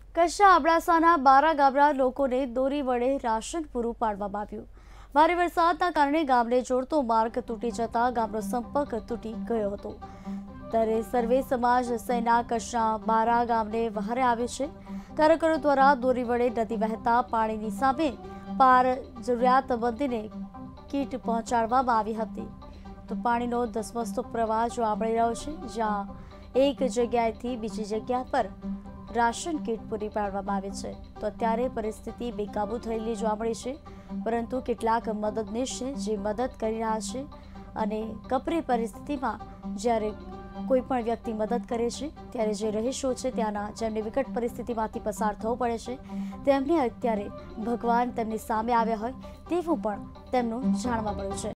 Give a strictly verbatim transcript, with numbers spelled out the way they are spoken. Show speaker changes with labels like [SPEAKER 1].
[SPEAKER 1] કચ્છના અબડાસાના બારા ગામના લોકોને દોરી વડે રાશન પૂરું પાડવામાં આવ્યું। ભારે વરસાદના કારણે ગામને જોડતો માર્ગ તૂટી જતા ગામનો સંપર્ક તૂટી ગયો હતો। ત્યારે સર્વે સમાજ સેના કચ્છના બારા ગામને વહારે આવ્યું છે। કાર્યકરો દ્વારા દોરી વડે નદી વહેતા પાણીની સામે પાર જરૂરિયાતમંદને કીટ પહોંચાડવામાં આવી હતી। તો પાણીનો ધસમસતો પ્રવાહ જોવા મળી રહ્યો છે, જ્યાં એક જગ્યાએથી બીજી જગ્યા પર રાશન કીટ પૂરી પાડવામાં આવે છે। તો અત્યારે પરિસ્થિતિ બેકાબૂ થયેલી જોવા મળી છે, પરંતુ કેટલાક મદદનીશ છે જે મદદ કરી રહ્યા છે અને કપરી પરિસ્થિતિમાં જ્યારે કોઈ પણ વ્યક્તિ મદદ કરે છે ત્યારે જે રહીશો છે ત્યાંના જેમને વિકટ પરિસ્થિતિમાંથી પસાર થવું પડે છે તેમને અત્યારે ભગવાન તેમની સામે આવ્યા હોય તેવું પણ તેમનું જાણવા મળ્યું છે।